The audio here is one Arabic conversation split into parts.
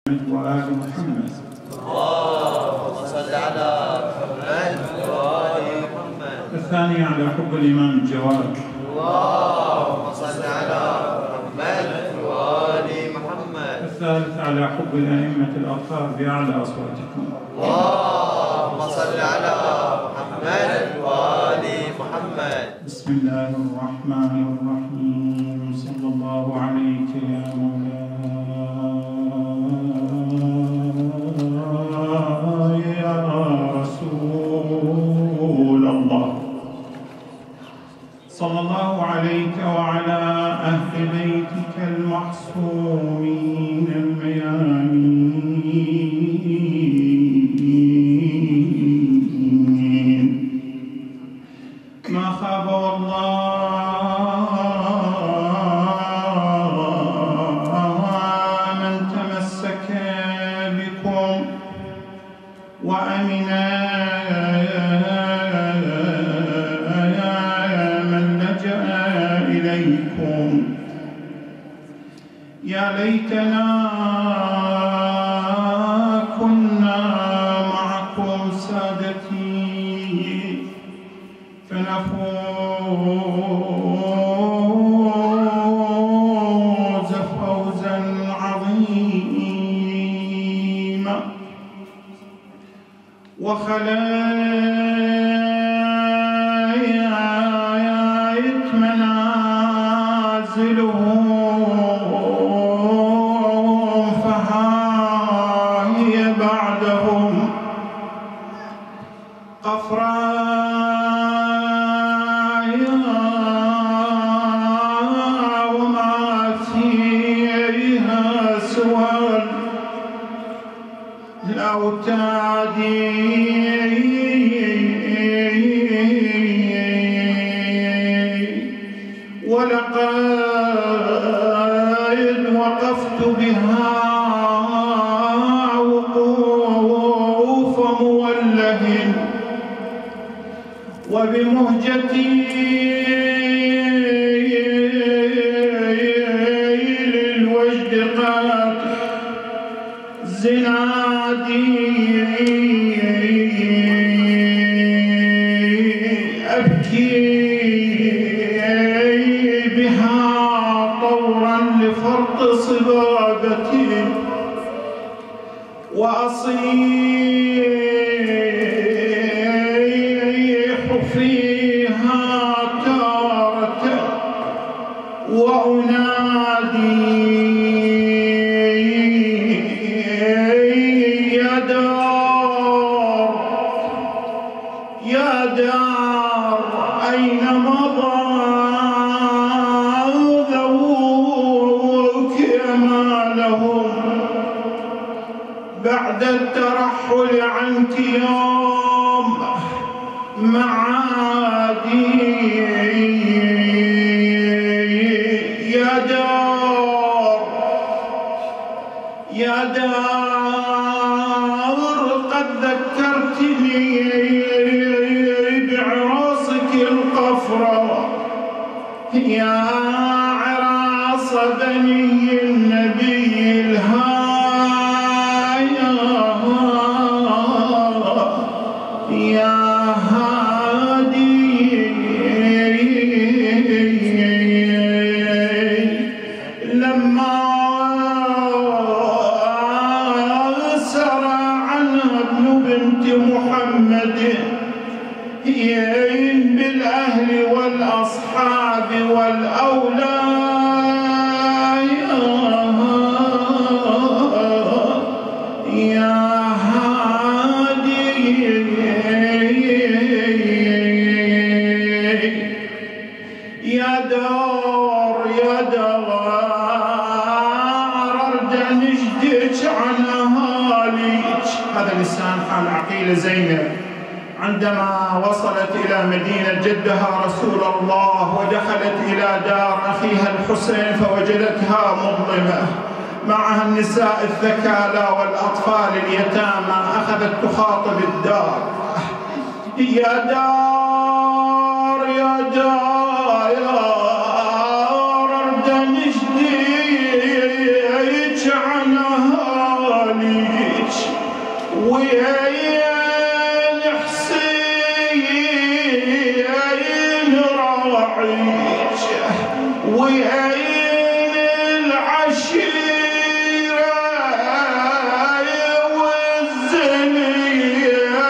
وآل محمد. اللهم صل على محمد وآل محمد. الثاني على حب الإمام الجواد. اللهم صل على محمد وآل محمد. الثالث على حب الأئمة الأطهار بأعلى أصواتكم. اللهم صل على محمد وآل محمد. بسم الله الرحمن الرحيم. صلى الله عليك يا مولاي يا رسول الله. صلى الله عليك وعلى أهل بيتك المعصومين الميامين. ما خاب والله من تمسك بكم وأمنا من لجأ إليكم. يا ليتنا كنا معكم سادتي فنفوز فوزا عظيما. وخلايت منازلهم فها هي بعدهم قفراء وما فيها سوى الأوتاد. ولقد وقفت بها وقوف موله وبمهجتي للوجد قد زنادي أبكي بها طورا لفرط صبابتي وأصيح فيها تارة وأنادي يا دار أين مضى ذووك أمالهم بعد الترحل عنك يوم معادي. يا دار قد ذكرتني بعراصك القفرة يا عراص بني النبي الهاية يا هادي. لما سرى عنها ابن بنت محمد بالأهل والأصحاب والأولاد يا هادي. يا دار أرد نجدك عن أهاليك. هذا لسان حال عقيلة زينب عندما وصلت إلى مدينة جدها رسول الله ودخلت إلى دار أخيها الحسين فوجدتها مظلمة معها النساء الثكالى والأطفال اليتامى. أخذت تخاطب الدار. يا دار أرد نجديك عن أهاليك وين حسين راعيك وين العشيرة والزنية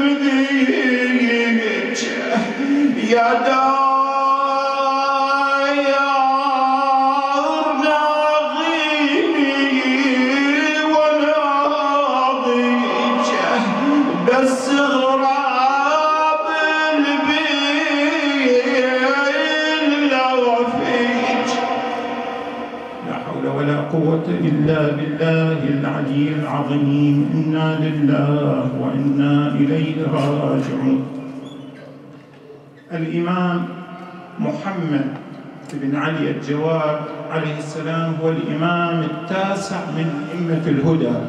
يبديك يا دار بس غراب البين لو فيك. لا حول ولا قوة إلا بالله العلي العظيم. إنا لله وإنا إليه راجعون. الإمام محمد بن علي الجواد عليه السلام هو الإمام التاسع من أئمة الهدى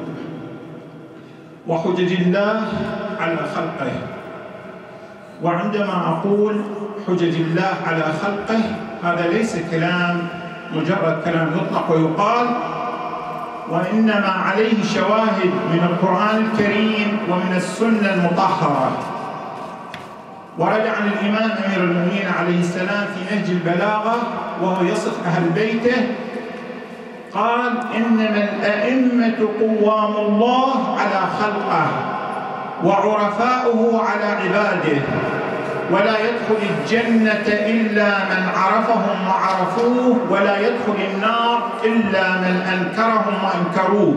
وحجج الله على خلقه. وعندما أقول حجج الله على خلقه هذا ليس كلام مجرد كلام يطلق ويقال، وإنما عليه شواهد من القرآن الكريم ومن السنة المطهرة. ورد عن الإمام أمير المؤمنين عليه السلام في نهج البلاغة وهو يصف أهل بيته قال: إنما الأئمة قوام الله على خلقه وعرفاؤه على عباده، ولا يدخل الجنة إلا من عرفهم وعرفوه، ولا يدخل النار إلا من أنكرهم وأنكروه.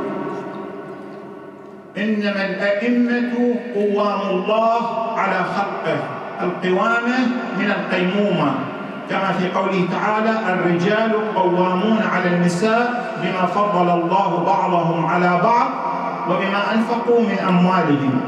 إنما الأئمة قوام الله على خلقه. القوامة من القيمومة، كما في قوله تعالى: الرجال قوامون على النساء بما فضل الله بعضهم على بعض وبما أنفقوا من أموالهم.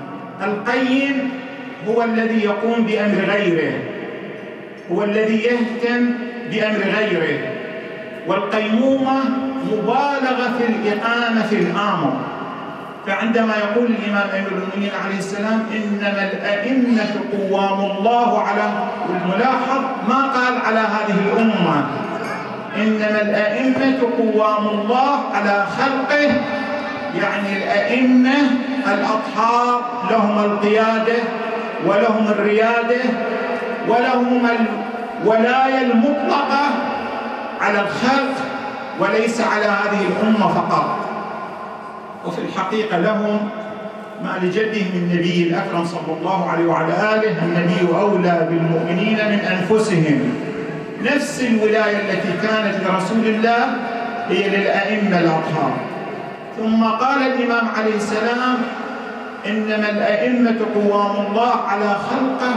القيم هو الذي يقوم بأمر غيره، هو الذي يهتم بأمر غيره. والقيمومة مبالغة في الإقامة في الآمر. فعندما يقول الإمام أمير المؤمنين عليه السلام: إنما الأئمة قوام الله على، والملاحظ ما قال على هذه الأمة، إنما الأئمة قوام الله على خلقه، يعني الأئمة الأطهار لهم القيادة ولهم الريادة ولهم الولاية المطلقة على الخلق وليس على هذه الأمة فقط. وفي الحقيقة لهم ما لجدهم النبي الأكرم صلى الله عليه وعلى آله: النبي أولى بالمؤمنين من أنفسهم. نفس الولاية التي كانت لرسول الله هي للأئمة الأطهار. ثم قال الإمام عليه السلام: إنما الأئمة قوام الله على خلقه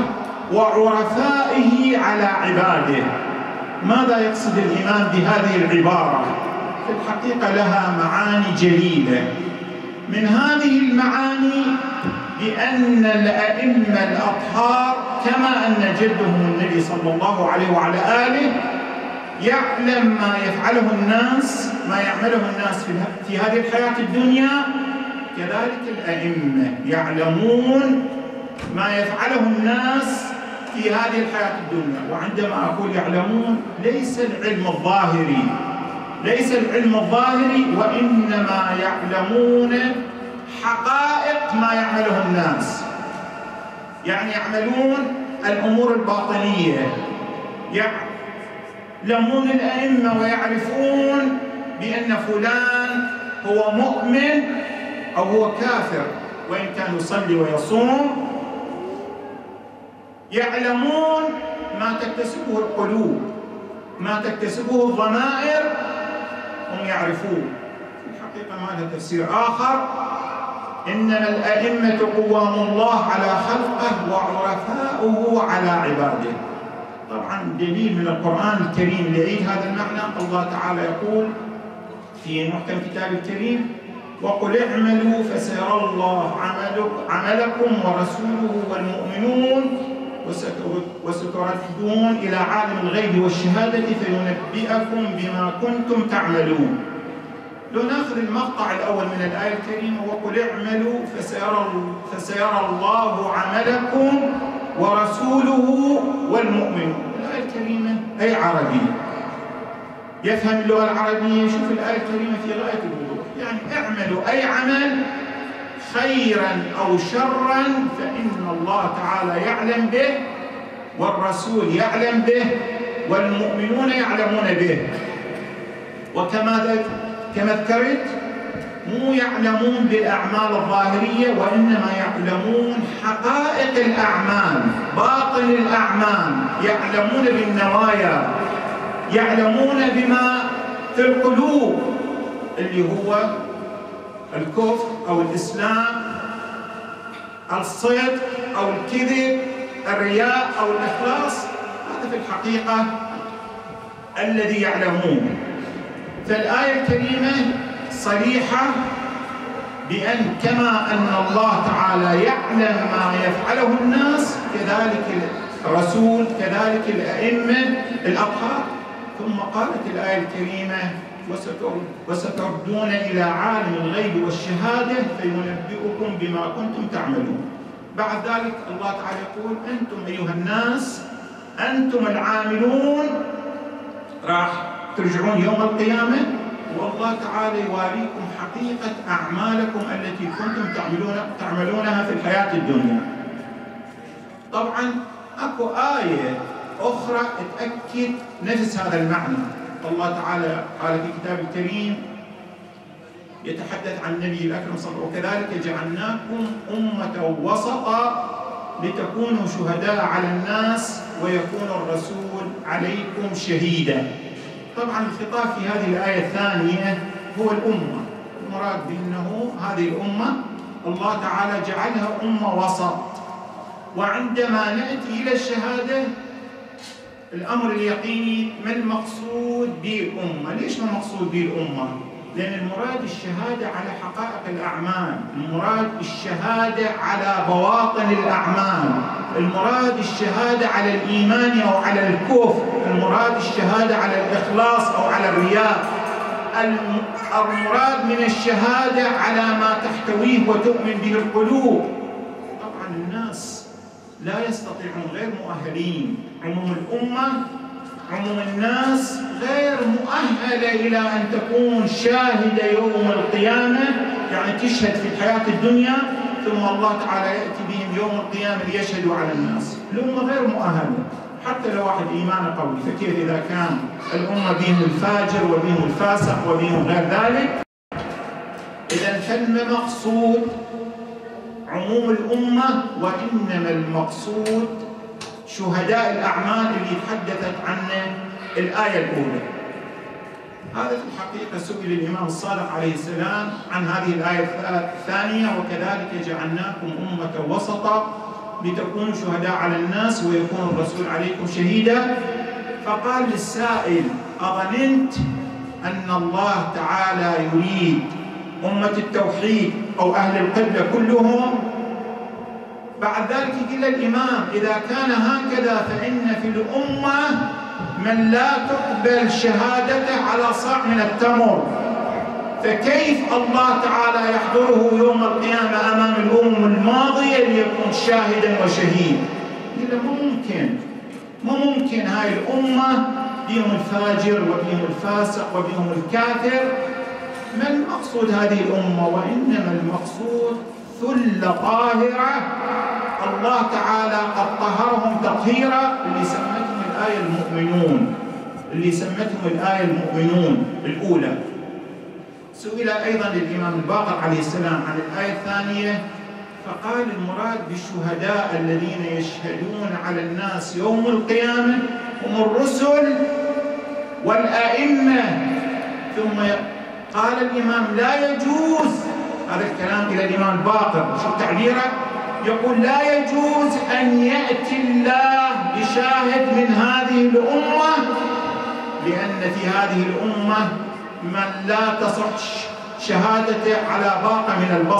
وعرفائه على عباده. ماذا يقصد الإمام بهذه العبارة؟ في الحقيقة لها معاني جليلة. من هذه المعاني بأن الأئمة الأطهار كما أن جدهم النبي صلى الله عليه وعلى آله يعلم ما يفعله الناس، ما يعمله الناس في هذه الحياة الدنيا، كذلك الأئمة يعلمون ما يفعله الناس في هذه الحياة الدنيا. وعندما أقول يعلمون ليس العلم الظاهري، ليس العلم الظاهري، وإنما يعلمون حقائق ما يعمله الناس. يعني يعملون الأمور الباطنية، يعلمون الأئمة ويعرفون بأن فلان هو مؤمن أو هو كافر وإن كان يصلي ويصوم. يعلمون ما تكتسبه القلوب، ما تكتسبه الضمائر، هم يعرفون. في الحقيقة ما لها تفسير آخر: إنما الأئمة قوام الله على خلقه وعرفاؤه على عباده. طبعا دليل من القرآن الكريم ليعيد هذا المعنى. الله تعالى يقول في محكم كتاب الكريم: وقل اعملوا فسيرى الله عملكم ورسوله والمؤمنون وستردون إلى عالم الغيب والشهادة فينبئكم بما كنتم تعملون. لو ناخذ المقطع الأول من الآية الكريمة: وقل اعملوا فسيرى الله عملكم ورسوله والمؤمنون. الآية الكريمة أي عربي يفهم اللغة العربية. شوف الآية الكريمة في غاية الوضوح، يعني اعملوا أي عمل خيرا أو شرا فإن الله تعالى يعلم به، والرسول يعلم به، والمؤمنون يعلمون به. وكما ذكرت مو يعلمون بالأعمال الظاهرية، وإنما يعلمون حقائق الأعمال، باطن الأعمال، يعلمون بالنوايا، يعلمون بما في القلوب اللي هو الكفر أو الإسلام، الصدق أو الكذب، الرياء أو الإخلاص. هذا في الحقيقة الذي يعلمون. فالآية الكريمة صريحة بأن كما أن الله تعالى يعلم ما يفعله الناس، كذلك الرسول، كذلك الأئمة الأطهار. ثم قالت الآية الكريمة: وستردون إلى عالم الغيب والشهادة فينبئكم بما كنتم تعملون. بعد ذلك الله تعالى يقول: أنتم أيها الناس، أنتم العاملون راح ترجعون يوم القيامة، والله تعالى يواريكم حقيقة أعمالكم التي كنتم تعملونها في الحياة الدنيا. طبعا أكو آية أخرى تأكد نفس هذا المعنى. الله تعالى قال في كتاب الكريم يتحدث عن النبي الأكرم صلى الله عليه وسلم: وكذلك جعلناكم أمة وسطا لتكونوا شهداء على الناس ويكون الرسول عليكم شهيدا. طبعا الخطاب في هذه الآية الثانية هو الأمة، المراد بأنه هذه الأمة الله تعالى جعلها أمة وسط. وعندما نأتي إلى الشهادة الأمر اليقيني ما المقصود بالأمة؟ ليش ما المقصود بالأمة؟ لأن المراد الشهادة على حقائق الأعمال، المراد الشهادة على بواطن الأعمال، المراد الشهادة على الإيمان أو على الكفر، المراد الشهادة على الإخلاص أو على الرياء، المراد من الشهادة على ما تحتويه وتؤمن به القلوب. طبعا الناس لا يستطيعون، غير مؤهلين. عموم الأمة، عموم الناس غير مؤهلة إلى أن تكون شاهدة يوم القيامة، يعني تشهد في الحياة الدنيا ثم الله تعالى يأتي بهم يوم القيامة ليشهدوا على الناس. الأمة غير مؤهلة، حتى لو واحد إيمانه قوي، فكيف إذا كان الأمة بهم الفاجر وبهم الفاسق وبهم غير ذلك؟ إذا فالمقصود عموم الأمة، وإنما المقصود شهداء الأعمال اللي تحدثت عنه الآية الأولى. هذا في الحقيقة سئل الإمام الصادق عليه السلام عن هذه الآية الثانية: وكذلك جعلناكم أمة وسطا لتكونوا شهداء على الناس ويكون الرسول عليكم شهيدا. فقال للسائل: أظننت أن الله تعالى يريد أمة التوحيد أو أهل القبلة كلهم؟ بعد ذلك قيل الإمام: إذا كان هكذا فإن في الأمة من لا تقبل شهادته على صاع من التمر، فكيف الله تعالى يحضره يوم القيامة أمام الأمم الماضية ليكون شاهدا وشهيد؟ قيل مو ممكن هاي الأمة بهم الفاجر وبهم الفاسق وبهم الكافر. ما المقصود هذه الأمة؟ وإنما المقصود ثلة طاهرة الله تعالى قد طهرهم تطهيرا، اللي سمتهم الآية المؤمنون الأولى. سئل أيضا الإمام الباقر عليه السلام عن الآية الثانية فقال: المراد بالشهداء الذين يشهدون على الناس يوم القيامة هم الرسل والأئمة. ثم قال الإمام: لا يجوز، هذا الكلام إلى الإمام الباقر، شو تعبيره؟ يقول: لا يجوز أن يأتي الله بشاهد من هذه الأمة، لأن في هذه الأمة من لا تصح شهادته على باقة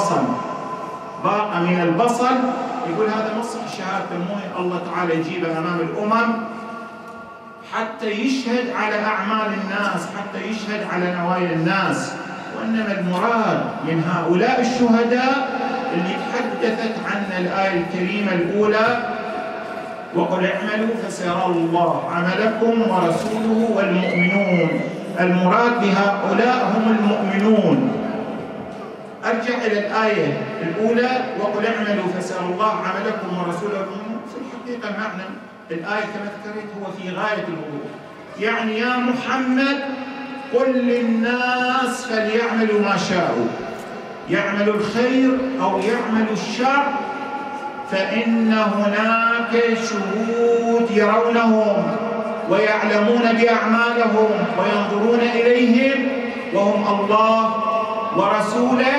من البصل. يقول هذا ما تصح شهادته، مو الله تعالى يجيبه أمام الأمم حتى يشهد على أعمال الناس، حتى يشهد على نوايا الناس. وإنما المراد من هؤلاء الشهداء اللي تحدثت عنها الآية الكريمة الأولى: وقل اعملوا فسيرى الله عملكم ورسوله والمؤمنون. المراد بهؤلاء هم المؤمنون. أرجع إلى الآية الأولى وقل اعملوا فسيرى الله عملكم ورسوله. في الحقيقة معنى الآية كما ذكرت هو في غاية الوضوح، يعني يا محمد قل للناس فليعملوا ما شاءوا، يعملوا الخير أو يعملوا الشر، فإن هناك شهود يرونهم ويعلمون بأعمالهم وينظرون إليهم، وهم الله ورسوله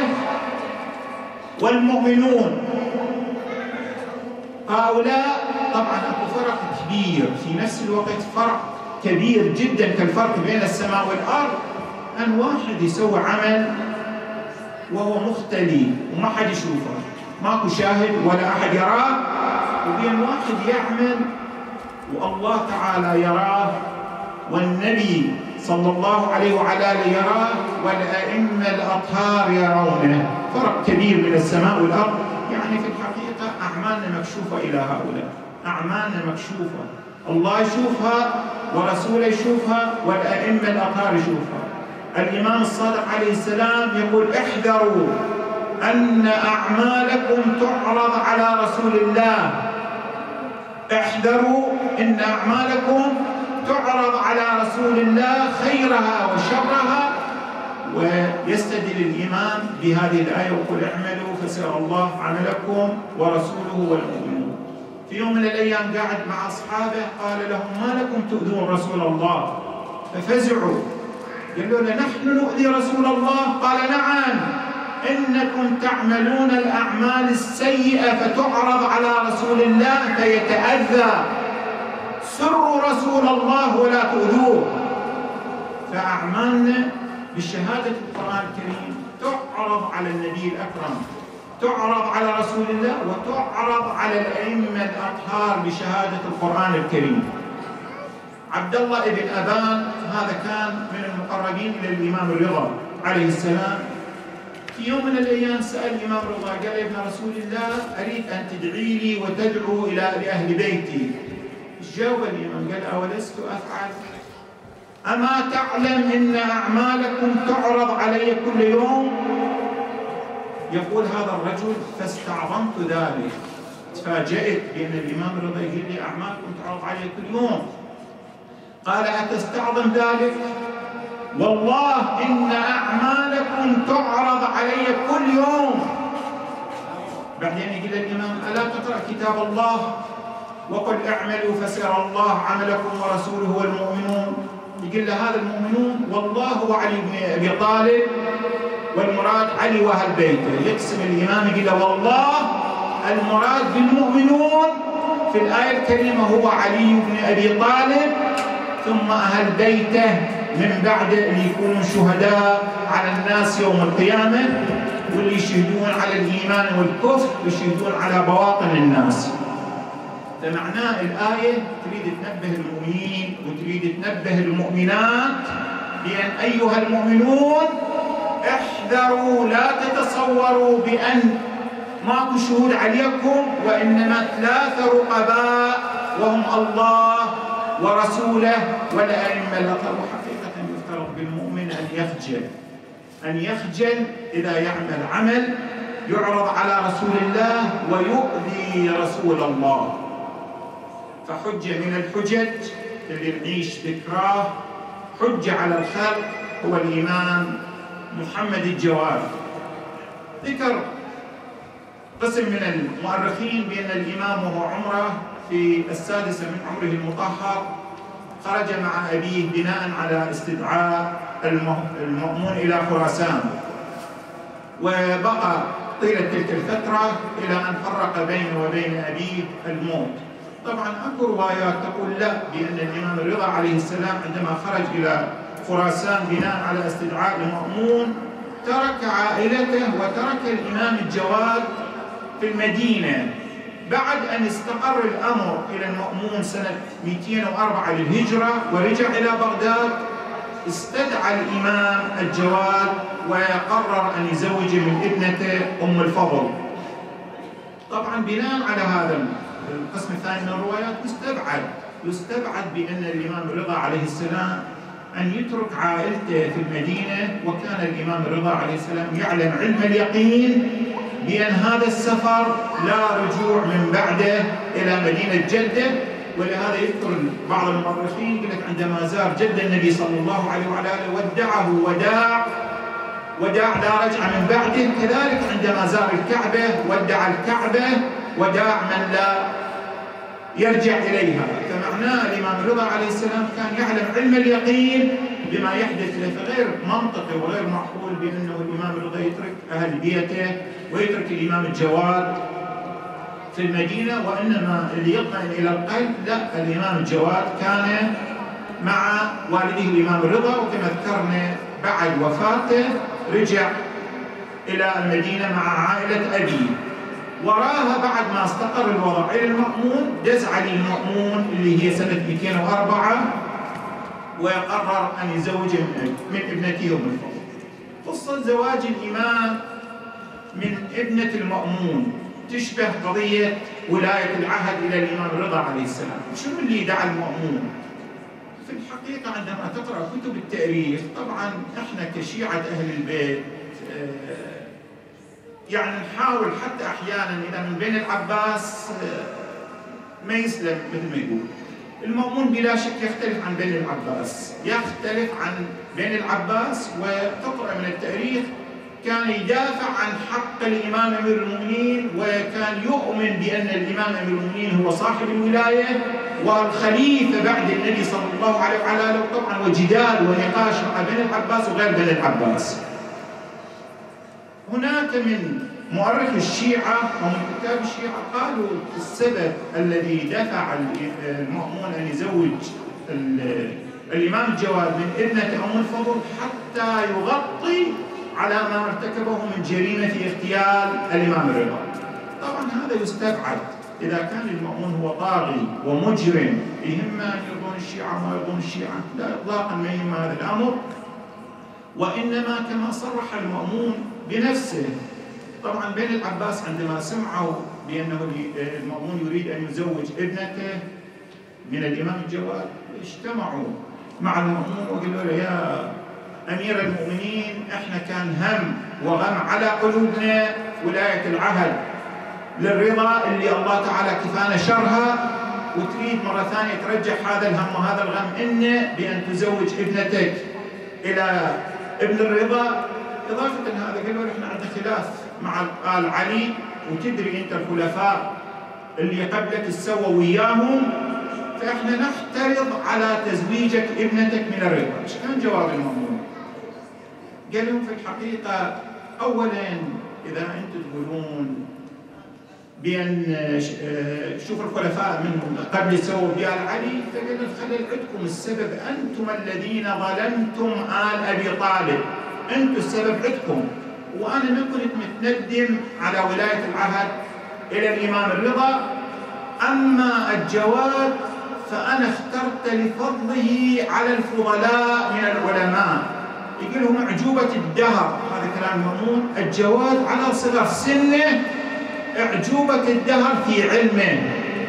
والمؤمنون. هؤلاء طبعا أكو فرق كبير، في نفس الوقت فرق كبير جدا كالفرق بين السماء والأرض، أن واحد يسوي عمل وهو مختلي وما حد يشوفه، ماكو شاهد ولا أحد يراه، وبين واحد يعمل والله تعالى يراه والنبي صلى الله عليه وعلى آله يراه والأئمة الأطهار يرونه. فرق كبير من السماء والأرض. يعني في الحقيقة أعمالنا مكشوفة إلى هؤلاء، أعمالنا مكشوفة، الله يشوفها ورسوله يشوفها والأئمة الأطهار يشوفها. الإمام الصادق عليه السلام يقول احذروا أن أعمالكم تعرض على رسول الله، احذروا أن أعمالكم تعرض على رسول الله خيرها وشرها. ويستدل الإمام بهذه الآية وقل اعملوا فسيرى الله عملكم ورسوله والمؤمنون. في يوم من الأيام قاعد مع أصحابه قال لهم ما لكم تؤذون رسول الله؟ ففزعوا، قالوا له نحن نؤذي رسول الله؟ قال نعم، إنكم تعملون الأعمال السيئة فتعرض على رسول الله فيتأذى، سروا رسول الله ولا تؤذوه. فأعمالنا بشهادة القرآن الكريم تعرض على النبي الأكرم، تعرض على رسول الله، وتعرض على الأئمة الأطهار بشهادة القرآن الكريم. عبد الله بن أبان هذا كان من المقربين إلى الإمام الرضا عليه السلام. في يوم من الأيام سأل الإمام الرضا قال يا ابن رسول الله أريد أن تدعي لي وتدعو إلى أهل بيتي. جاوب الإمام قال أولست أفعل؟ أما تعلم أن أعمالكم تعرض علي كل يوم؟ يقول هذا الرجل فاستعظمت ذلك، تفاجأت بأن الإمام الرضا يقول لي أعمالكم تعرض علي كل يوم. قال أتستعظم ذلك؟ والله إن أعمالكم تعرض علي كل يوم. بعدين يقول الإمام ألا تقرأ كتاب الله وقل اعملوا فسيرى الله عملكم ورسوله والمؤمنون؟ يقول له هذا المؤمنون والله وعلي بن أبي طالب والمراد علي وأهل بيته. يقسم الإمام يقول له والله المراد بالمؤمنون في الآية الكريمة هو علي بن أبي طالب ثم أهل بيته من بعد اللي يكونون شهداء على الناس يوم القيامة، واللي يشهدون على الإيمان والكفر ويشهدون على بواطن الناس. فمعناه الآية تريد تنبه المؤمنين وتريد تنبه المؤمنات بأن أيها المؤمنون احذروا، لا تتصوروا بأن ماكو شهود عليكم، وإنما ثلاثة رقباء وهم الله ورسوله والأئمة الأطهار. وحقيقة يفترض بالمؤمن أن يخجل إذا يعمل عمل يعرض على رسول الله ويؤذي رسول الله. فحجة من الحجج اللي نعيش ذكراه حجة على الخلق هو الإمام محمد الجواد. ذكر قسم من المؤرخين بأن الإمام وهو عمره في 6 من عمره المطهر خرج مع أبيه بناء على استدعاء المأمون إلى خراسان، وبقى طيلة تلك الفترة إلى أن فرق بينه وبين أبيه الموت. طبعا أكو روايات تقول لا، بأن الإمام الرضا عليه السلام عندما خرج إلى خراسان بناء على استدعاء المأمون ترك عائلته وترك الإمام الجواد في المدينة. بعد أن استقر الأمر إلى المأمون سنة 204 للهجرة ورجع إلى بغداد، استدعى الإمام الجواد وقرر أن يزوج من ابنته أم الفضل. طبعا بناء على هذا القسم الثاني من الروايات يستبعد بأن الإمام الرضا عليه السلام أن يترك عائلته في المدينة، وكان الإمام الرضا عليه السلام يعلم علم اليقين بأن هذا السفر لا رجوع من بعده إلى مدينة جدة. ولهذا يذكر بعض المؤرخين يقول لك عندما زار جدة النبي صلى الله عليه وعلى آله ودعه وداع لا رجع من بعده، كذلك عندما زار الكعبة ودع الكعبة وداع من لا يرجع إليها. فمعناه الإمام الرضا عليه السلام كان يعلم علم اليقين بما يحدث له، فغير منطقي وغير معقول بأنه الإمام الرضا يترك أهل بيته ويترك الإمام الجواد في المدينة، وإنما اللي يطمئن إلى القلب لا، الإمام الجواد كان مع والده الإمام الرضا، وكما ذكرنا بعد وفاته رجع إلى المدينة مع عائلة أبيه. وراها بعد ما استقر الوضع إلى المأمون، دز علي المأمون اللي هي سنة 204 وقرر أن يزوج من ابنته أم الفضل. قصة زواج الإمام من ابنة المأمون تشبه قضية ولاية العهد إلى الإمام الرضا عليه السلام. شنو اللي دعا المأمون؟ في الحقيقة عندما تقرأ كتب التاريخ، طبعا احنا كشيعة أهل البيت يعني نحاول حتى أحيانا إذا من بين العباس ما يسلم مثل ما يقول. المأمون بلا شك يختلف عن بين العباس، يختلف عن بين العباس، وتقرأ من التاريخ كان يدافع عن حق الإمام أمير المؤمنين، وكان يؤمن بأن الإمام أمير المؤمنين هو صاحب الولاية والخليفة بعد النبي صلى الله عليه وعلى آله، طبعا وجدال ونقاش مع بين العباس وغير بين العباس. هناك من مؤرخ الشيعة ومن كتاب الشيعة قالوا السبب الذي دفع المأمون أن يزوج الإمام الجواد من ابنة أم الفضل حتى يغطي على ما ارتكبه من جريمة في اغتيال الإمام الرضا. طبعا هذا يستبعد إذا كان المأمون هو طاغي ومجرم يهمه أن يرضون الشيعة ما يرضون الشيعة، لا إطلاقا ما يهم هذا الأمر، وإنما كما صرح المأمون بنفسه. طبعا بين العباس عندما سمعوا بأنه المأمون يريد أن يزوج ابنته من الإمام الجواد اجتمعوا مع المأمون وقالوا له يا أمير المؤمنين، احنا كان هم وغم على قلوبنا ولاية العهد للرضا اللي الله تعالى كفانا شرها، وتريد مرة ثانية ترجح هذا الهم وهذا الغم إنه بأن تزوج ابنتك إلى ابن الرضا. إضافة هذا قالوا احنا عندنا خلاف مع آل علي، وتدري أنت الخلفاء اللي قبلك سووا وياهم، فإحنا نحترض على تزويجك ابنتك من الرضا. ايش كان جواب المأمون؟ قال لهم في الحقيقة أولاً إذا أنتم تقولون بأن شوف الخلفاء من قبل سووا بآل علي، فقال خلي عندكم السبب، أنتم الذين ظلمتم آل أبي طالب، أنتم السبب عندكم، وأنا ما كنت متندم على ولاية العهد إلى الإمام الرضا. أما الجواد فأنا اخترت لفضله على الفضلاء من العلماء. يقول لهم أعجوبة الدهر، هذا كلام المأمون، الجواد على صغر سنه أعجوبة الدهر في علمه.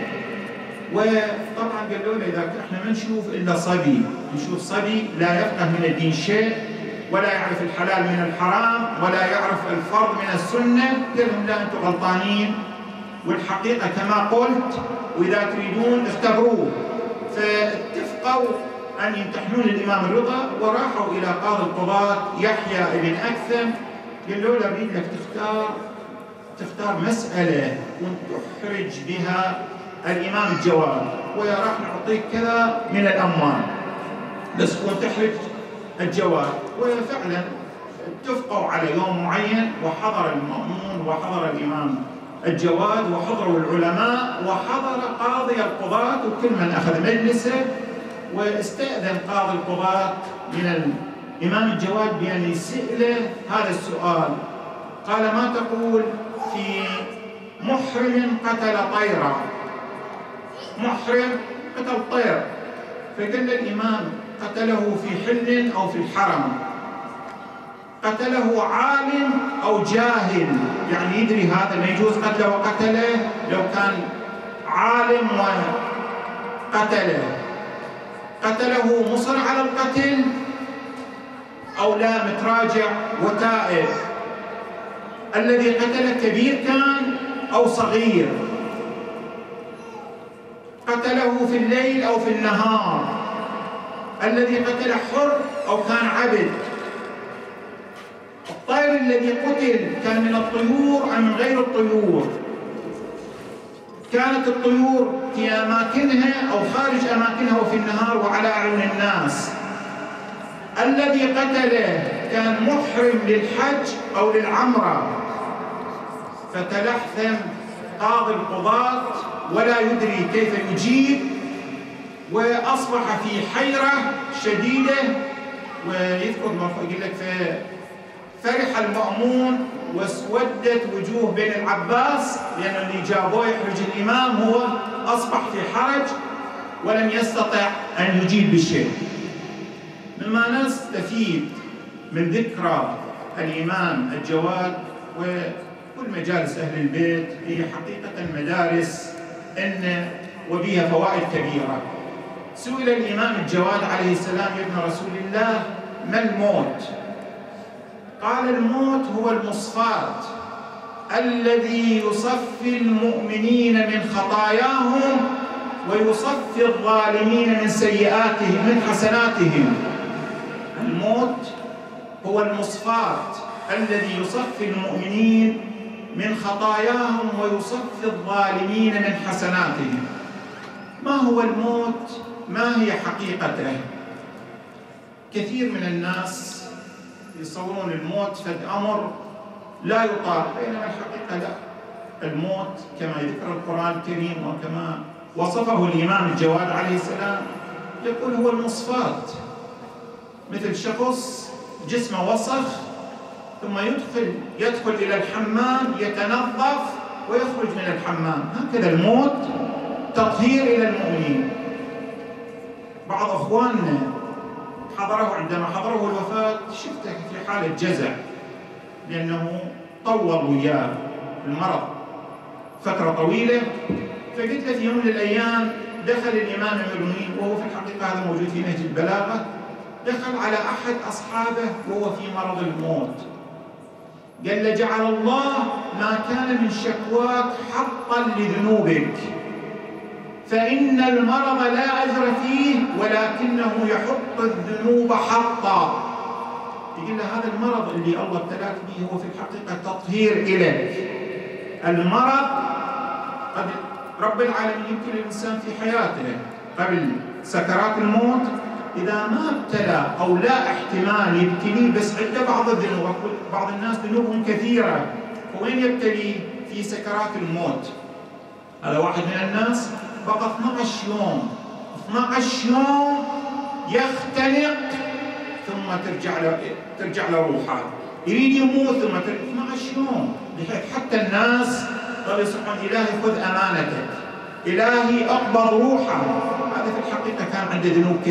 وطبعا قالوا له إذا احنا ما نشوف إلا صبي، نشوف صبي لا يفقه من الدين شيء، ولا يعرف الحلال من الحرام، ولا يعرف الفرض من السنة، قال لهم لا أنتم غلطانين، والحقيقة كما قلت، وإذا تريدون اختبروه. فاتفقوا أن يمتحنون الإمام الرضا، وراحوا إلى قاضي القضاة يحيى بن أكثم، قالوا له أريد لك تختار مسألة وتحرج بها الإمام الجواد، ويا راح نعطيك كذا من الأموال بس تحرج الجواد. وفعلا اتفقوا على يوم معين، وحضر المأمون وحضر الإمام الجواد وحضروا العلماء وحضر قاضي القضاة، وكل من أخذ مجلسه. واستأذن قاضي القضاة من الإمام الجواد بأن يسأله هذا السؤال، قال ما تقول في محرم قتل طيرا؟ محرم قتل طير. فقال الإمام قتله في حل أو في الحرم؟ قتله عالم أو جاهل؟ يعني يدري هذا ما يجوز قتله وقتله، لو كان عالم وقتله. قتله مصر على القتل أو لا متراجع وتائب؟ الذي قتل كبير كان أو صغير؟ قتله في الليل أو في النهار؟ الذي قتل حر أو كان عبد؟ الطير الذي قتل كان من الطيور أم من غير الطيور؟ كانت الطيور في أماكنها أو خارج أماكنها وفي النهار وعلى أعين الناس؟ الذي قتله كان محرم للحج أو للعمرة فتلحثم قاضي القضاة ولا يدري كيف يجيب، وأصبح في حيرة شديدة. ويذكر يقول لك فرح المأمون واسودت وجوه بن العباس، لأن اللي جابوه يحرج الإمام هو أصبح في حرج ولم يستطع أن يجيب بالشيء. مما نستفيد من ذكرى الإمام الجواد وكل مجالس أهل البيت هي حقيقة مدارس وبها فوائد كبيرة. سئل الإمام الجواد عليه السلام يا ابن رسول الله ما الموت؟ قال الموت هو المصفات الذي يصفي المؤمنين من خطاياهم ويصفي الظالمين من سيئاتهم من حسناتهم. الموت هو المصفات الذي يصفي المؤمنين من خطاياهم ويصفي الظالمين من حسناتهم. ما هو الموت؟ ما هي حقيقته؟ كثير من الناس يصورون الموت فد أمر لا يطاق، بينما الحقيقة لا. الموت كما يذكر القرآن الكريم وكما وصفه الإمام الجواد عليه السلام يقول هو المصفات، مثل شخص جسمه وسخ ثم يدخل إلى الحمام يتنظف ويخرج من الحمام، هكذا الموت تطهير إلى المؤمنين. بعض أخواننا عندما حضره الوفاة شفته في حالة جزع لأنه طول وياه المرض فترة طويلة. فقلت له في يوم من الأيام دخل الإمام المؤمنين وهو في الحقيقة هذا موجود في نهج البلاغة، دخل على أحد أصحابه وهو في مرض الموت، قال له جعل الله ما كان من شكواك حقا لذنوبك، فإن المرض لا أجر فيه ولكنه يحط الذنوب حقا. يقول له هذا المرض اللي الله ابتلاك به هو في الحقيقة تطهير إليك. المرض قد رب العالمين يبتلي الإنسان في حياته قبل سكرات الموت، إذا ما ابتلى أو لا احتمال يبتليه بس عنده بعض الذنوب. بعض الناس ذنوبهم كثيرة، وين يبتلي؟ في سكرات الموت. هذا واحد من الناس بقى 12 يوم يختنق ثم ترجع له روحه، يريد يموت ثم 12 يوم، حتى الناس قالوا سبحان إلهي خذ أمانتك، إلهي أقبض روحه. هذا في الحقيقة كان عنده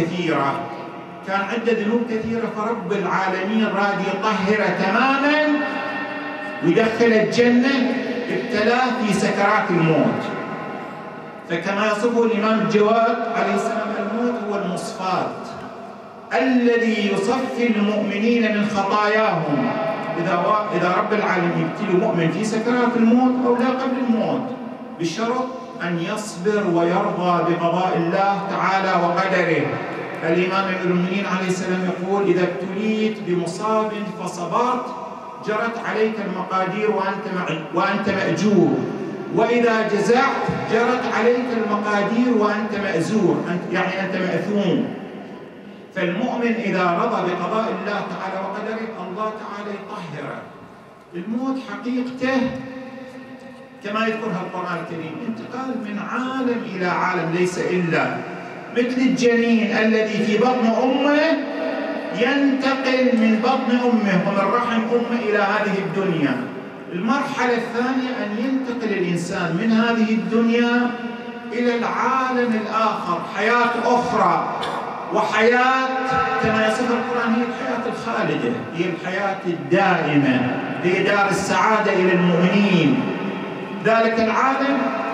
ذنوب كثيرة، فرب العالمين راد يطهره تماما ويدخل الجنة، ابتلاه في سكرات الموت. فكما يصفه الإمام الجواد عليه السلام الموت هو المصفات الذي يصفي المؤمنين من خطاياهم. إذا رب العالمين يبتلي مؤمن في سكرات الموت أو لا قبل الموت بشرط أن يصبر ويرضى بقضاء الله تعالى وقدره. الإمام المؤمنين عليه السلام يقول إذا ابتليت بمصاب فصبرت جرت عليك المقادير وأنت مأجور، وإذا جزعت جرت عليك المقادير وأنت مأزور، يعني أنت مأثوم. فالمؤمن إذا رضى بقضاء الله تعالى وقدره الله تعالى يطهره. الموت حقيقته كما يذكرها القرآن الكريم انتقال من عالم إلى عالم، ليس إلا مثل الجنين الذي في بطن أمه ينتقل من بطن أمه ومن رحم أمه إلى هذه الدنيا. المرحلة الثانية أن ينتقل الإنسان من هذه الدنيا إلى العالم الآخر، حياة أخرى، وحياة كما يصف القرآن هي الحياة الخالدة، هي الحياة الدائمة، هي دار السعادة إلى المؤمنين. ذلك العالم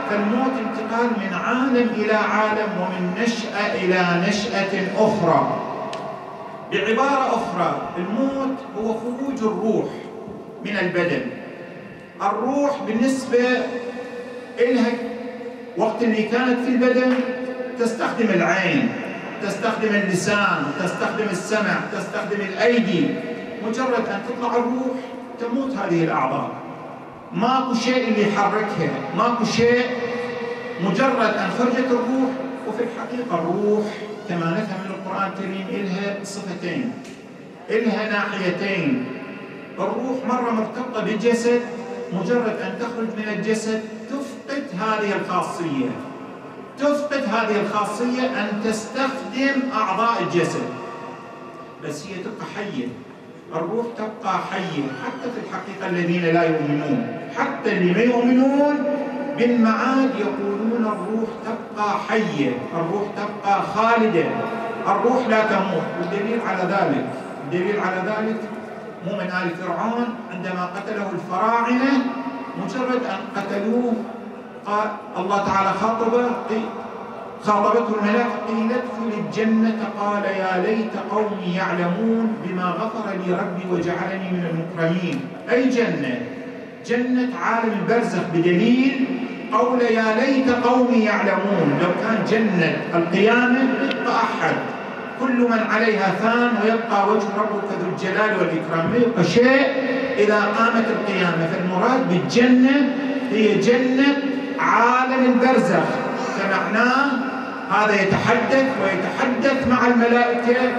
فالموت انتقال من عالم إلى عالم ومن نشأة إلى نشأة أخرى. بعبارة أخرى، الموت هو خروج الروح من البدن. الروح بالنسبة إلها وقت اللي كانت في البدن تستخدم العين، تستخدم اللسان، تستخدم السمع، تستخدم الأيدي. مجرد أن تطلع الروح تموت هذه الأعضاء، ماكو شيء اللي يحركها، ماكو شيء، مجرد أن خرجت الروح. وفي الحقيقة الروح كما نفهم من القرآن الكريم إلها صفتين، إلها ناحيتين. الروح مرة مرتبطة بالجسد، مجرد أن تخرج من الجسد تفقد هذه الخاصية، تفقد هذه الخاصية أن تستخدم أعضاء الجسد، بس هي تبقى حية. الروح تبقى حية حتى في الحقيقة الذين لا يؤمنون، حتى اللي ما يؤمنون بالمعاد يقولون الروح تبقى حية، الروح تبقى خالدة، الروح لا تموت. والدليل على ذلك، الدليل على ذلك مؤمن آل فرعون عندما قتله الفراعنة، مجرد أن قتلوه قال الله تعالى خاطبته الملائكة قيل ادخل الجنة قال يا ليت قومي يعلمون بما غفر لي ربي وجعلني من المكرمين. أي جنة؟ جنة عالم البرزخ، بدليل قول يا ليت قومي يعلمون. لو كان جنة القيامة يبقى أحد، كل من عليها فان ويبقى وجه ربك ذو الجلال والإكرام، ما يبقى شيء إذا قامت القيامة. فالمراد بالجنة هي جنة عالم البرزخ، فمعناه هذا يتحدث ويتحدث مع الملائكة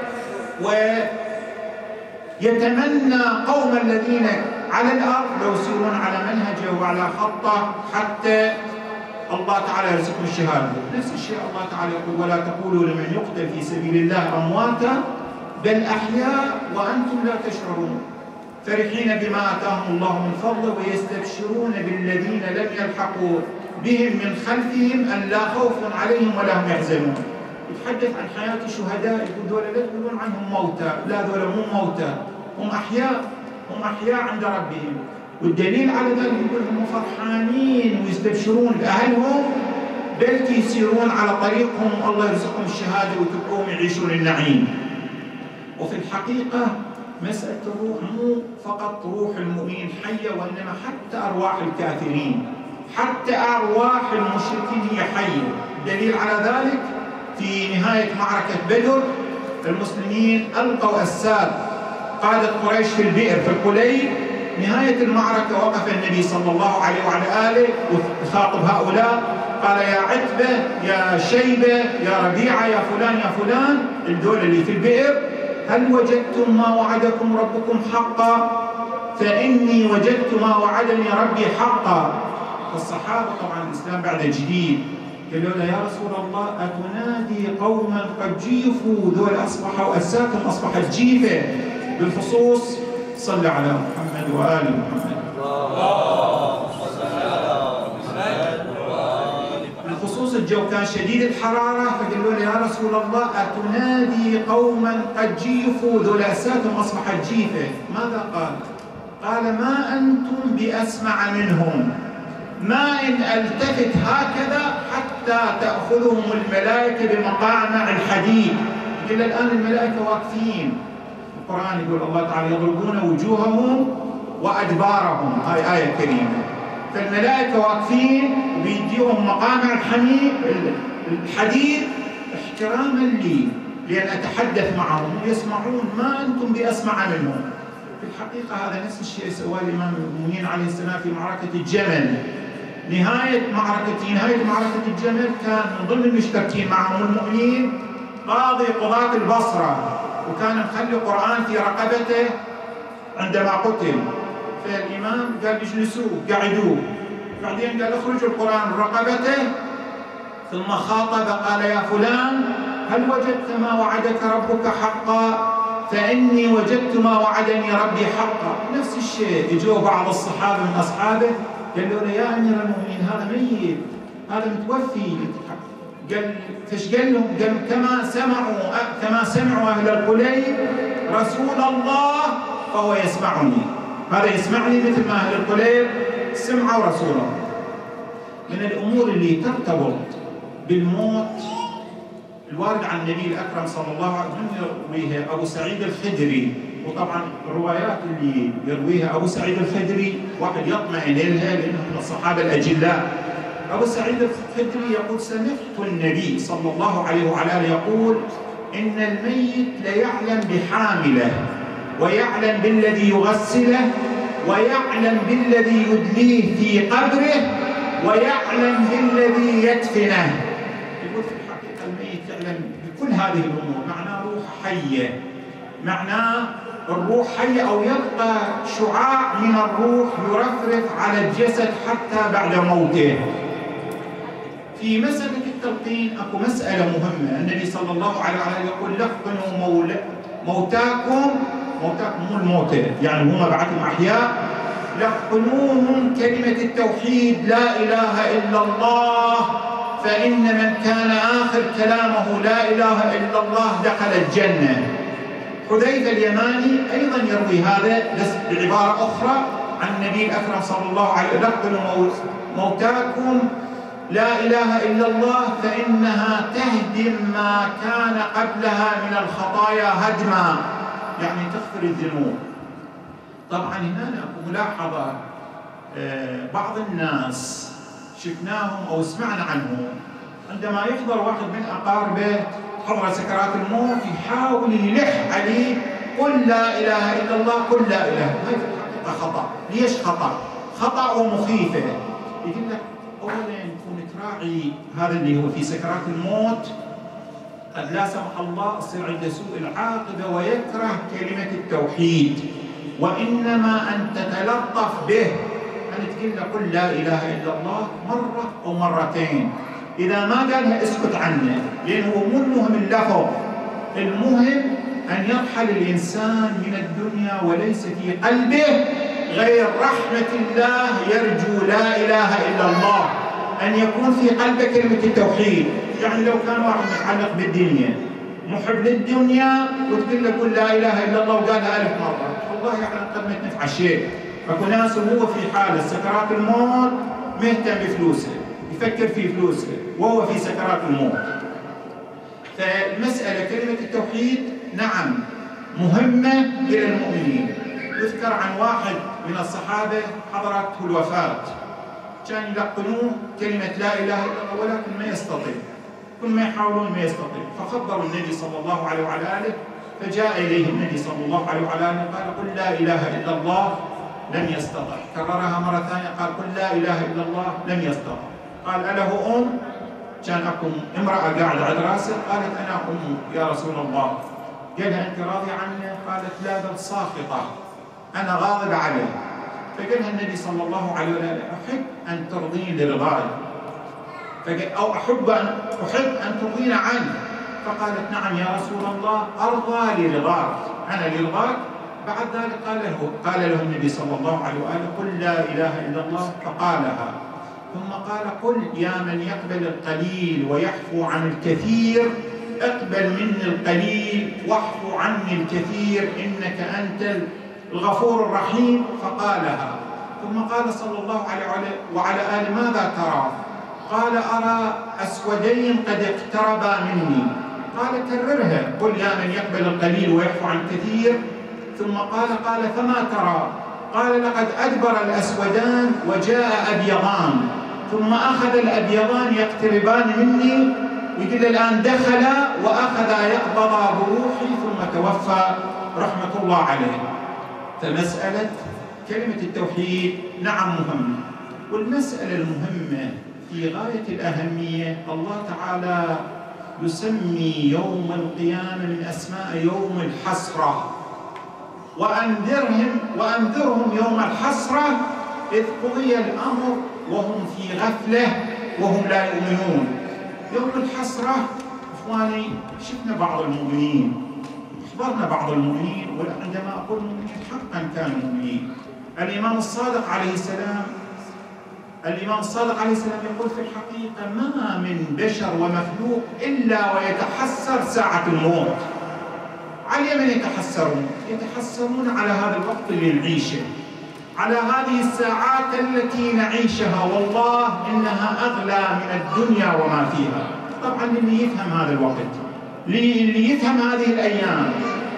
ويتمنى قوم الذين على الأرض لو يسيرون على منهجه وعلى خطه حتى الله تعالى يرزقهم الشهادة. نفس الشيء الله تعالى يقول ولا تقولوا لمن يقتل في سبيل الله أمواتا بل أحياء وأنتم لا تشعرون فرحين بما آتاهم الله من فضله ويستبشرون بالذين لم يلحقوا بهم من خلفهم أن لا خوف عليهم ولا هم يحزنون. يتحدث عن حياة الشهداء، يقول دول لا تقولون عنهم موتى، لا دول مو موتى، هم أحياء، هم أحياء عند ربهم. والدليل على ذلك يقول هم فرحانين ويستبشرون بأهلهم بل يسيرون على طريقهم الله يرزقهم الشهادة ويتبقون يعيشون النعيم. وفي الحقيقة مسألة الروح مو فقط روح المؤمنين حية، وإنما حتى أرواح الكافرين، حتى أرواح المشركين هي حية. دليل على ذلك في نهاية معركة بدر المسلمين ألقوا أساد قادة قريش في البئر في القليل. نهاية المعركة وقف النبي صلى الله عليه وعلى آله وخاطب هؤلاء قال يا عتبة يا شيبة يا ربيعة يا فلان يا فلان الدول اللي في البئر، هل وجدتم ما وعدكم ربكم حقا؟ فإني وجدت ما وعدني ربي حقا. فالصحابة طبعا الإسلام بعد جديد قالوا له يا رسول الله أتنادي قوما قد جيفوا ذول أصبحوا أساتهم أصبحت جيفة. بالخصوص صلى على محمد وآل محمد. بالخصوص الجو كان شديد الحرارة فقالوا له يا رسول الله أتنادي قوما قد جيفوا ذول أساتهم أصبحت جيفة. ماذا قال؟ قال ما أنتم بأسمع منهم، ما إن ألتفت هكذا حتى تأخذهم الملائكة بمقامع الحديد. إلى الآن الملائكة واقفين. القرآن يقول الله تعالى يضربون وجوههم وأدبارهم، هاي آية كريمة. فالملائكة واقفين وبيديهم مقامع الحديد احتراما لي لأن أتحدث معهم يسمعون ما أنتم بأسمع منهم. في الحقيقة هذا نفس الشيء سواه الإمام المؤمنين عليه السلام في معركة الجمل. نهاية معركة الجمل كان من ضمن المشتركين معهم المؤمنين قضاة البصرة، وكان مخلي قرآن في رقبته عندما قتل. فالإمام قال اجلسوه قعدوه، بعدين قال اخرجوا القرآن من رقبته، ثم خاطب قال يا فلان هل وجدت ما وعدك ربك حقا؟ فإني وجدت ما وعدني ربي حقا. نفس الشيء يجوا بعض الصحابة من أصحابه قالوا له يا أمير المؤمنين هذا ميت، هذا متوفي. قال فايش قال لهم؟ قال كما سمعوا أهل القليب رسول الله فهو يسمعني، هذا يسمعني مثل ما أهل القليب سمعوا رسول الله. من الأمور اللي ترتبط بالموت الوارد عن النبي الأكرم صلى الله عليه وسلم يرويها أبو سعيد الخدري، وطبعا الروايات اللي يرويها أبو سعيد الخدري واحد يطمئن لها لأنه من الصحابة الأجلاء. أبو سعيد الخدري يقول: سمعت النبي صلى الله عليه وعلى آله يقول: إن الميت ليعلم بحامله، ويعلم بالذي يغسله، ويعلم بالذي يدليه في قبره، ويعلم بالذي يدفنه. يقول في الحقيقة الميت يعلم بكل هذه الأمور، معناه روح حية، معناه الروح حية أو يبقى شعاع من الروح يرفرف على الجسد حتى بعد موته. في مسألة التلقين أكو مسألة مهمة، النبي صلى الله عليه وسلم يقول: لقنوا موتاكم مو الموتى يعني هم بعدهم أحياء، لقنوهم كلمة التوحيد لا إله إلا الله، فإن من كان آخر كلامه لا إله إلا الله دخل الجنة. حذيفة اليماني أيضا يروي هذا بعبارة أخرى عن النبي الأكرم صلى الله عليه وسلم: لقنوا موتاكم لا إله إلا الله فإنها تهدم ما كان قبلها من الخطايا هدما، يعني تغفر الذنوب. طبعا هنا أكو ملاحظة، بعض الناس شفناهم أو سمعنا عنهم عندما يحضر واحد من أقاربه حضر سكرات الموت يحاول يلح عليه: قل لا إله إلا الله، قل لا إله. هاي في الحقيقة خطأ. ليش خطأ؟ خطأ ومخيفة. يقول لك أولا تكون تراعي هذا اللي هو في سكرات الموت قد لا سمح الله يصير عنده سوء العاقبة ويكره كلمة التوحيد، وإنما أن تتلطف به، أن تقول له قل لا إله إلا الله مرة أو مرتين، إذا ما قالها اسكت عنه، لأنه مو المهم اللفظ، المهم أن يرحل الإنسان من الدنيا وليس في قلبه غير رحمة الله، يرجو لا إله إلا الله، أن يكون في قلبه كلمة التوحيد. يعني لو كان واحد متعلق بالدنيا محب للدنيا وتقول له قل لا إله إلا الله وقالها 1000 مرة، والله يعلم قد ما تنفع شيء. اكو ناس وهو في حالة سكرات الموت مهتم بفلوسه، يفكر في فلوسه وهو في سكرات الموت. فالمسألة كلمة التوحيد نعم مهمة إلى المؤمنين. يذكر عن واحد من الصحابة حضرته الوفاة، كان يلقنوه كلمة لا إله إلا الله ولكن ما يستطيع، كل ما يحاولون ما يستطيع، فخبروا النبي صلى الله عليه وعلى آله، فجاء إليه النبي صلى الله عليه وعلى آله قال: قل لا إله إلا الله، لم يستطع. كررها مرة ثانية قال: قل لا إله إلا الله، لم يستطع. قال: أله أم؟ كان أكو امرأة قاعدة على راسه، قالت: أنا أم يا رسول الله. قالها: أنت راضية عنه؟ قالت: لا بل ساخطة، أنا غاضب عليه. فقالها النبي صلى الله عليه وسلم: أحب أن ترضين لرضاي، أو أحب أن ترضين عنه. فقالت: نعم يا رسول الله، أرضى لرضاك، أنا لرضاك. بعد ذلك قال له النبي صلى الله عليه وآله: قل لا إله إلا الله، فقالها. ثم قال: قل يا من يقبل القليل ويحفو عن الكثير، اقبل مني القليل واحفو عني الكثير، إنك أنت الغفور الرحيم. فقالها. ثم قال صلى الله عليه وعلى آله: ماذا ترى؟ قال: أرى أسودين قد اقتربا مني. قال: كررها: قل يا من يقبل القليل ويحفو عن الكثير. ثم قال: فما ترى؟ قال: لقد أدبر الأسودان وجاء أبيضان، ثم أخذ الأبيضان يقتربان مني، ويقول الآن دخلا وأخذا يقبضا بروحي ثم توفى رحمة الله عليه. فمسألة كلمة التوحيد نعم مهمة. والمسألة المهمة في غاية الأهمية، الله تعالى يسمي يوم القيامة من أسماء يوم الحسرة، وأنذرهم يوم الحسرة إذ قضي الأمر وهم في غفلة وهم لا يؤمنون. يوم الحسرة إخواني، شفنا بعض المؤمنين، حضرنا بعض المؤمنين، وعندما أقول مؤمنين حقا كانوا مؤمنين. الإمام الصادق عليه السلام يقول: في الحقيقة ما من بشر ومخلوق إلا ويتحسر ساعة الموت. على من يتحسرون؟ يتحسرون على هذا الوقت اللي نعيشه، على هذه الساعات التي نعيشها والله إنها أغلى من الدنيا وما فيها. طبعا اللي يفهم هذا الوقت، اللي يفهم هذه الأيام،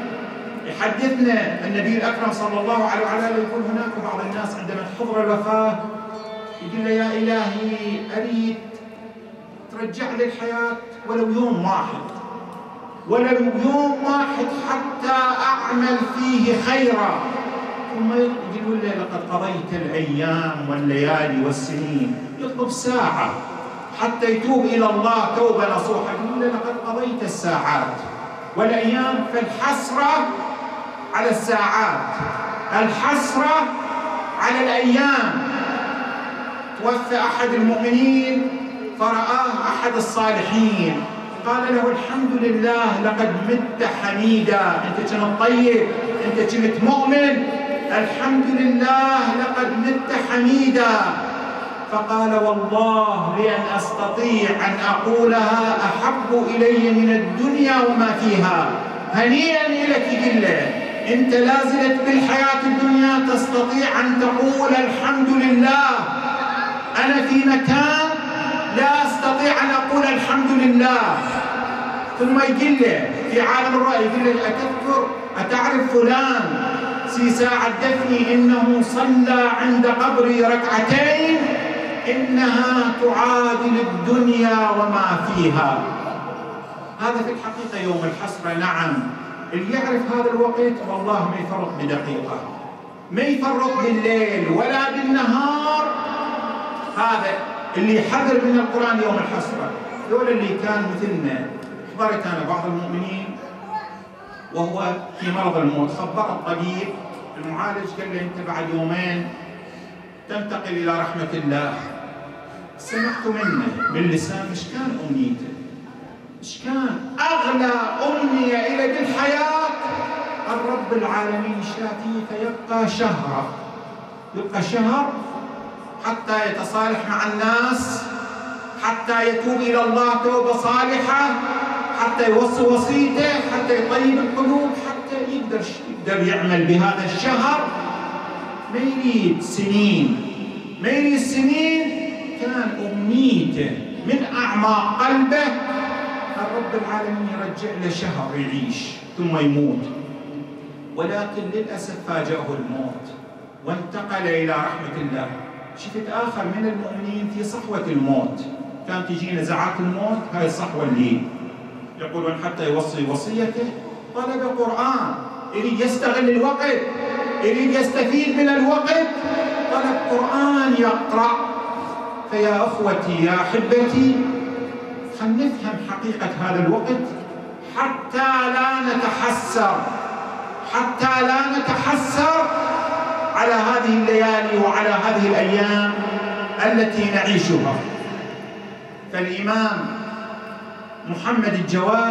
يحدثنا النبي الأكرم صلى الله عليه وسلم يقول هناك بعض الناس عندما تحضر الوفاة يقول له: يا إلهي أريد ترجع لي الحياة ولو يوم واحد، ولو يوم واحد حتى أعمل فيه خيرا. ثم يقول له: لقد قضيت الأيام والليالي والسنين. يطلب ساعة حتى يتوب إلى الله توبة نصوحة. يقول له: لقد قضيت الساعات والأيام. فالحسرة على الساعات، الحسرة على الأيام. توفى أحد المؤمنين فرآه أحد الصالحين، قال له: الحمد لله لقد مت حميدا. أنت كنت طيب، أنت كنت مؤمن، الحمد لله لقد مت حميدا. فقال: والله لأن أستطيع أن أقولها أحب إلي من الدنيا وما فيها. هنيئا لك جلة، أنت لازلت بالحياة الدنيا تستطيع أن تقول الحمد لله. أنا في مكان لا أستطيع أن أقول الحمد لله. ثم يقول له في عالم الرؤيا، يقول له: أتعرف فلان في ساعة دفني إنه صلى عند قبري ركعتين إنها تعادل الدنيا وما فيها. هذا في الحقيقة يوم الحسرة. نعم، اللي يعرف هذا الوقت والله ما يفرط بدقيقة، ما يفرط بالليل ولا بالنهار. هذا اللي يحذر من القرآن يوم الحسرة. دول اللي كان مثلنا. حضرت أنا بعض المؤمنين وهو في مرض الموت، خبر الطبيب المعالج قال له: أنت بعد يومين تنتقل إلى رحمة الله. سمعت منه باللسان مش كان أمنيته، مش كان أغلى أمنية إلى بالحياة الرب العالمين شافيه فيبقى شهر، يبقى شهر حتى يتصالح مع الناس، حتى يتوب إلى الله توبة صالحة، حتى يوصي وصيته، حتى يطيب القلوب، حتى يقدر يعمل بهذا الشهر. ما يريد سنين، ما يريد سنين. كان أمنيته من أعماق قلبه الرب العالمين يرجع له شهر يعيش ثم يموت. ولكن للأسف فاجأه الموت وانتقل إلى رحمة الله. شفت آخر من المؤمنين في صحوة الموت، كان تجي نزعات الموت، هاي الصحوة اللي يقولون حتى يوصي وصيته طلب قرآن، يريد يستغل الوقت، يريد يستفيد من الوقت، طلب قرآن يقرأ. فيا أخوتي يا أحبتي، خلينا نفهم حقيقة هذا الوقت حتى لا نتحسر، حتى لا نتحسر على هذه الليالي وعلى هذه الأيام التي نعيشها. فالإمام محمد الجواد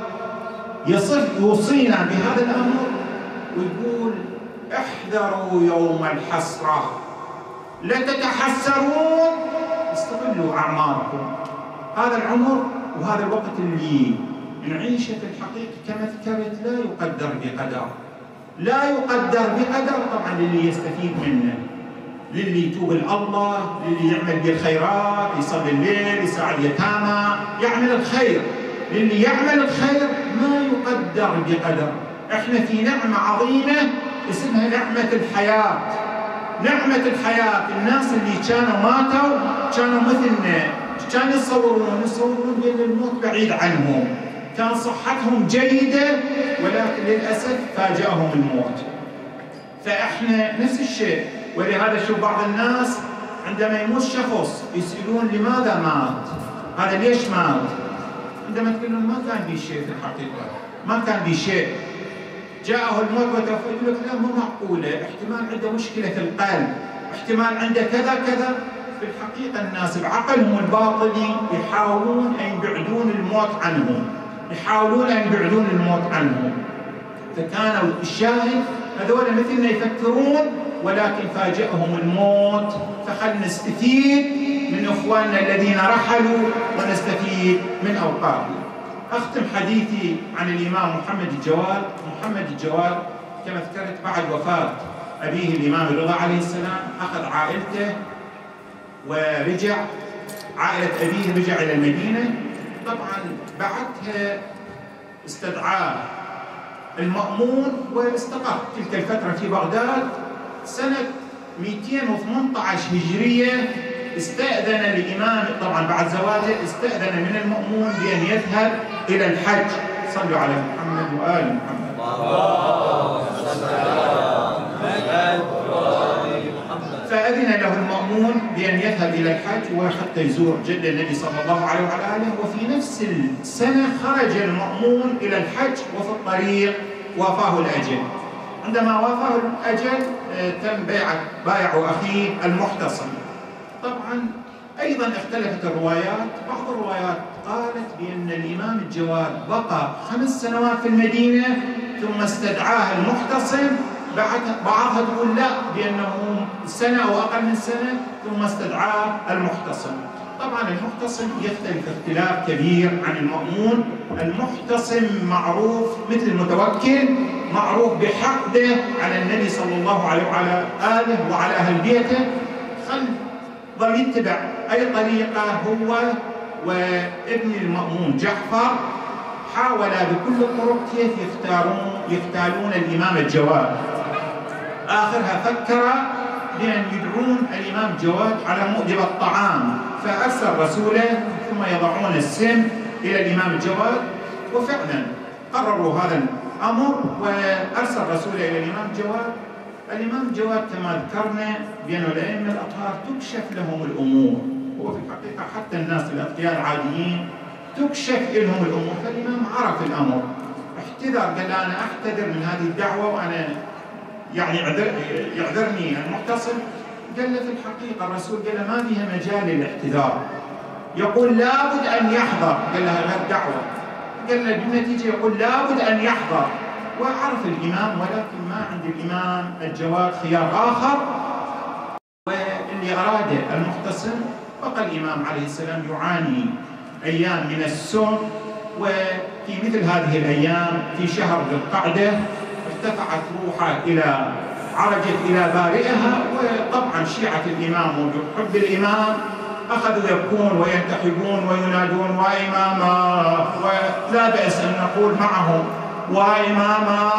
يوصينا بهذا الأمر ويقول: احذروا يوم الحسرة، لا تتحسرون، استغلوا أعماركم. هذا العمر وهذا الوقت اللي نعيشه في الحقيقة كما ذكرت لا يقدر بقدر، لا يقدر بقدر. طبعا للي يستفيد منه، للي يتوب الله، للي يعمل بالخيرات، يصلي الليل، يساعد يتامى، يعمل الخير. للي يعمل الخير ما يقدر بقدر. احنا في نعمة عظيمة اسمها نعمة الحياة. نعمة الحياة. الناس اللي كانوا ماتوا كانوا مثلنا، كانوا يصورون بأن الموت بعيد عنهم، كان صحتهم جيدة، ولكن للأسف فاجأهم الموت. فإحنا نفس الشيء. ولهذا شوف بعض الناس عندما يموت شخص يسألون لماذا مات؟ هذا ليش مات؟ عندما تقول لهم ما كان بي شيء في الحقيقة، ما كان بي شيء، جاءه الموت وتوفى، يقول لك لا مو معقولة، احتمال عنده مشكلة في القلب، احتمال عنده كذا كذا. في الحقيقة الناس بعقلهم الباطني يحاولون أن يبعدون الموت عنهم، يحاولون أن يبعدون الموت عنهم. فكانوا الشاهد هذول مثلنا يفكرون، ولكن فاجأهم الموت. فخلنا نستفيد من إخواننا الذين رحلوا ونستفيد من أوقاتهم. أختم حديثي عن الإمام محمد الجواد. محمد الجواد كما ذكرت بعد وفاة أبيه الإمام الرضا عليه السلام أخذ عائلته ورجع، عائلة أبيه رجع إلى المدينة. طبعا بعدها استدعاه المأمون واستقر تلك الفترة في بغداد. سنة 218 هجرية استأذن الإمام، طبعا بعد زواجه استأذن من المأمون بأن يذهب إلى الحج. صلوا على محمد وآل محمد. فأذن له المأمون بأن يذهب إلى الحج وحتى يزور جد النبي صلى الله عليه وعلى آله. وفي نفس السنة خرج المأمون إلى الحج، وفي الطريق وافاه الأجل. عندما وافاه الأجل تم بايع أخيه المحتصم. طبعا أيضا اختلفت الروايات، بعض الروايات قالت بأن الإمام الجواد بقى 5 سنوات في المدينة ثم استدعاه المحتصم، بعضها تقول لا بأنه سنة أو أقل من سنة ثم استدعاه المحتصم. طبعا المحتصم يختلف اختلاف كبير عن المأمون. المحتصم معروف مثل المتوكل، معروف بحقده على النبي صلى الله عليه وعلى آله وعلى أهل بيته، ظل يتبع أي طريقة. هو وابن المأمون جعفر حاولا بكل الطرق كيف يختالون الإمام الجواد. آخرها فكر بأن يدعون الإمام الجواد على مؤدب الطعام، فأرسل رسوله ثم يضعون السم إلى الإمام الجواد. وفعلا قرروا هذا الأمر وأرسل رسوله إلى الإمام الجواد. الإمام الجواد كما ذكرنا بأن الأئمة الأطهار تكشف لهم الأمور، هو في الحقيقة حتى الناس الأتقياء العاديين تكشف لهم الأمور. فالإمام عرف الأمر، احتذر، قال أنا أحتذر من هذه الدعوة وأنا يعني يعذرني المحتصم. قال له في الحقيقة الرسول قال له ما فيها مجال للاعتذار، يقول لابد أن يحضر. قال له هذه الدعوة، قال له بالنتيجة يقول لابد أن يحضر. وعرف الإمام، ولكن ما عند الإمام الجواد خيار آخر، واللي أراده المحتصم. بقى الإمام عليه السلام يعاني أيام من السم، وفي مثل هذه الأيام في شهر ذي القعدة ارتفعت روحه عرجت إلى بارئها. وطبعا شيعة الإمام وبحب الإمام أخذوا يبكون وينتحبون وينادون وإماما، ولا بأس أن نقول معهم وإماما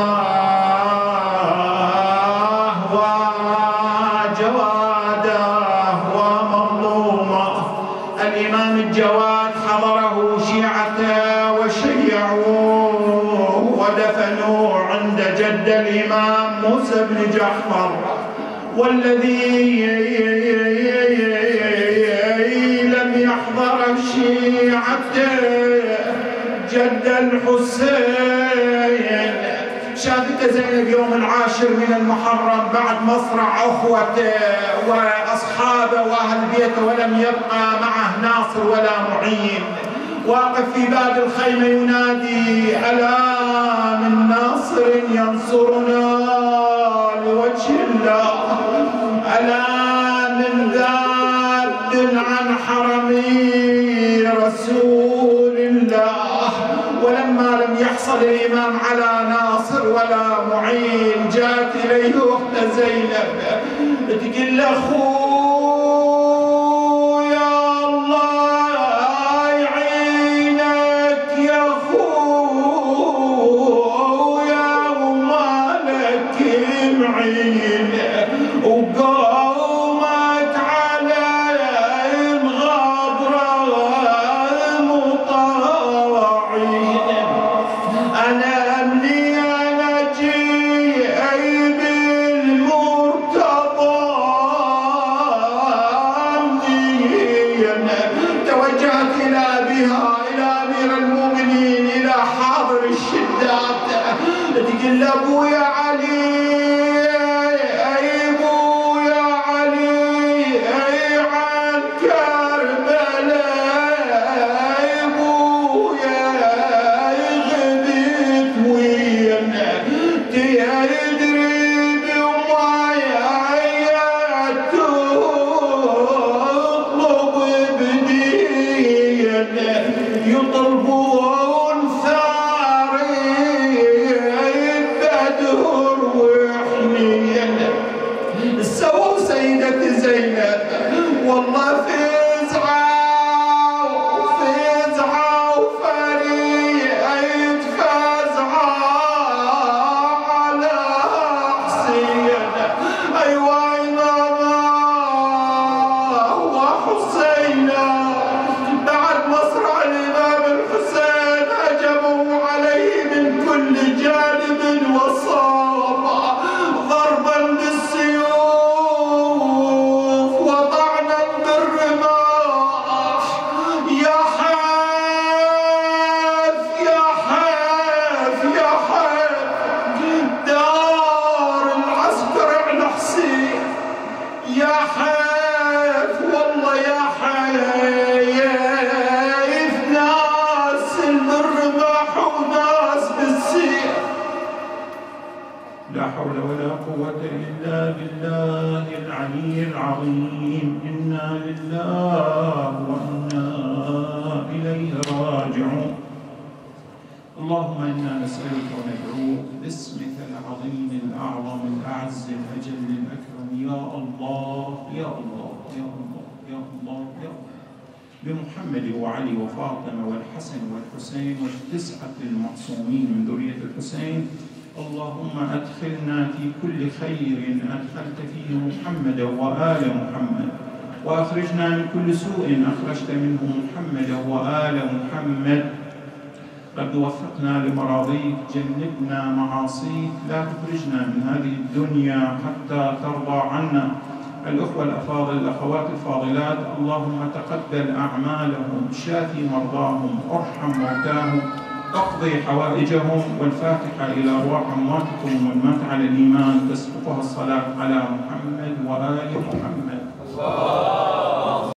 وجوادا ومظلوما. الإمام الجواد حضره شيعته وشيعوه ودفنوه عند جد الإمام موسى بن جعفر، والذي لم يحضر شيعته جد الحسين شافته زينب يوم 10 من المحرم بعد مصرع أخوته وأصحابه وأهل بيته، ولم يبقى معه ناصر ولا معين. واقف في باب الخيمة ينادي ألا من ناصر ينصرنا لوجه الله، ألا من ذاب عن حرمي رسول الله. ولما لم يحصل الإمام على ناصر ولا معين جاءت إليه أخت زينب تقول له خويا الله يعينك يا خويا ومالك معين، وقومت على الغبرة مطاوعين. أنا أمني أنا جايب المرتضى توجهت إلى أبيها إلى أمير المؤمنين إلى حاضر الشدات تقول له أبويا علي يطلبون ثاري بدر الله بعد مصرع الإمام الحسين هجموا عليه من كل جانب وصاب ضربا بالسيوف وطعنا بالرماح. يا حيف يا حيف يا حيف دار العسكر على حسين. يا حيف والله يا حيف ناس بالرماح وناس بالسيف. لا حول ولا قوة إلا بالله العلي العظيم. إنا لله وإنا إليه راجعون. اللهم إنا نسألك وندعوك باسمك العظيم الأعظم الأعز الأجل الأكرم. يا الله يا الله يا الله يا الله يا الله بمحمد وعلي وفاطمة والحسن والحسين والتسعة المعصومين من ذرية الحسين. اللهم أدخلنا في كل خير أدخلت فيه محمدا وآل محمد، وأخرجنا من كل سوء أخرجت منه محمدا وآل محمد. رب وفقنا لمراضيك، جنبنا معاصيك، لا تخرجنا من هذه الدنيا حتى ترضى عنا. الأخوة الأفاضل الأخوات الفاضلات، اللهم تقبل أعمالهم، شافي مرضاهم، ارحم موتاهم، اقضي حوائجهم. والفاتحة إلى أرواح أمواتكم ومن مات على الإيمان تسبقها الصلاة على محمد وآل محمد.